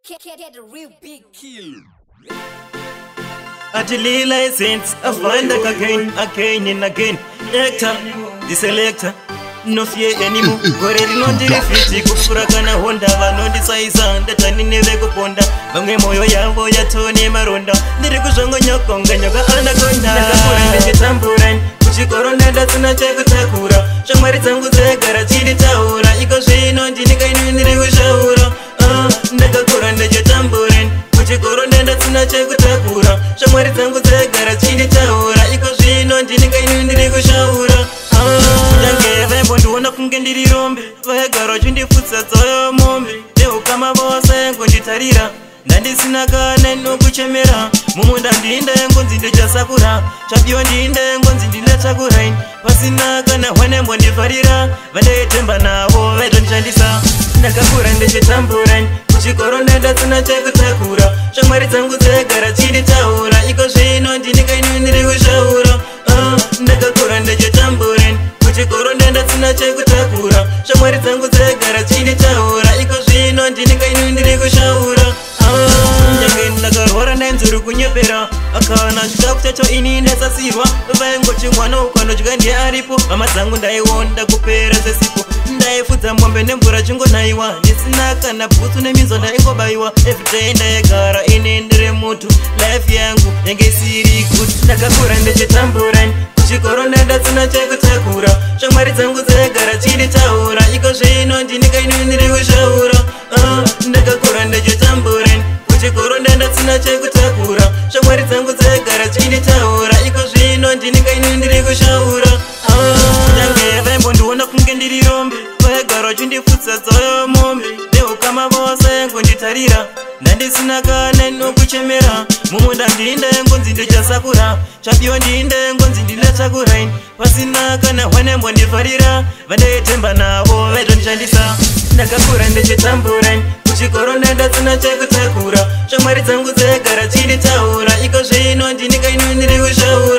Get a real big kill. Atili license, I find that again and again. Lector, the selector, no fear anymore. Goreri non dirifiti, kufurakana honda, no decisive, that I never go ponda. Bange moyo yambo ya Tony Maronda. Ndirikushongo nyokonga nyoka anakonda. Nakapurende tamburan, kuchikorona datsuna chekutakura. Shamari zangu zegara chiri taura. Iko shino ndinika inu ndirikushahura. Ndakakuranda tamburan, kuchikorona datsuna chekutakura. Shamari zangu zegara chiri taura. Iko shino ndinika inu ndirikushahura. Ndange kunge ndiri rombe vagara chindifutsa dzayo mombe deo kama vose ngonditarira ndandisina kana nokuchemera mumunda ndinda yengonzi ndechasakura chapiwa ndinda yengonzi ndinachakurain pasina kana hwane mbondifarira vandetemba navo vaitondishandisa ndakakura ndechitamburan kuchikoro ndatsina chekutakura shamwari dzangu dzegara chinditaura iko zvino ndinika inu ndiri kushaura ndakakura ndechitamburan kuchikoro ndatsina chekutakura shamwari dzangu dzegara chinditaura iko zvino ndinika inu ndiri kushaura nyange ndakarwara ndainzuri kunyepera akana chikafu chacho ini ndasasirwa vaingochi mwana ukanodya ndiye aripo mama dzangu ndaionda kupera sesipo ndaifudza mombe nemvura chingonaiwa ndisina kana bhutsu neminzo ndaingobayiwa everyday ndaigara ine ndiri mutu life yangu yange isiri good ndakakura ndechitamburan kuchikoro ndatsina chekutakura shamwari dzangu dzegara chinditaura iko zvino ndinika inu ndiri kushaura ndakakura ndechitamburan kuchikoro ndatsina chekutakura shamwari dzangu dzegara chinditaura iko zvino ndinika inu ndiri kushaura nyange vaimbondiona kunge ndiri rombe vaigara chindifutsa dzayo mombe deo kama vose ngonditarira ndandisina kana nokuchemera mumunda ndinda yengonzi ndechasakura chapiwa ndinda yengonzi ndinachakurain pasina kana hwane mbondifarira vandetemba navo vaitondishandisa ndakakura ndechitamburan kuchikoro ndatsina chekutakura shamwari dzangu dzegara chinditaura iko zvino ndinika inu ndiri kushaura